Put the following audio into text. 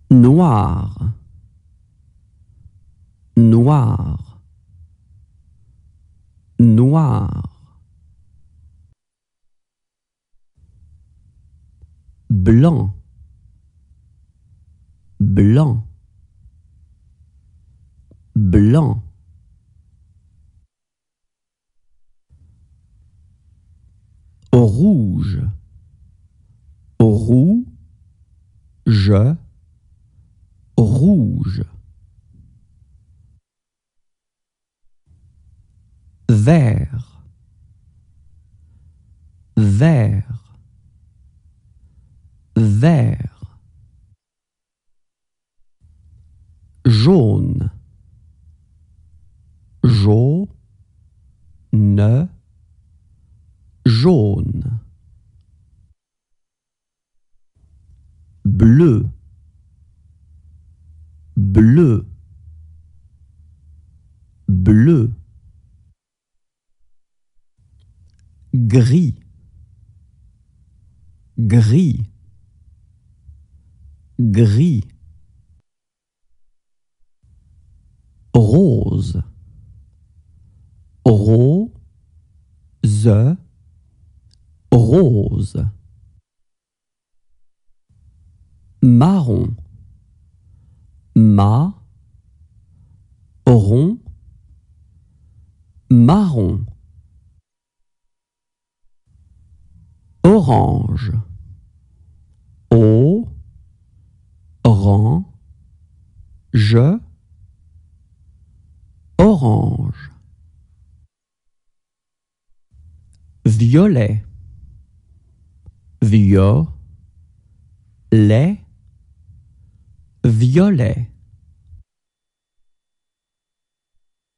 Noir, noir, noir. Blanc, blanc, blanc. Rouge, rouge, rouge. Vert, vert, vert. Jaune, jaune, jaune. Bleu, bleu, bleu. Gris, gris, gris. Rose, rose, rose. Marron, marron, marron. Orange, orange, orange. Violet, violet, violet.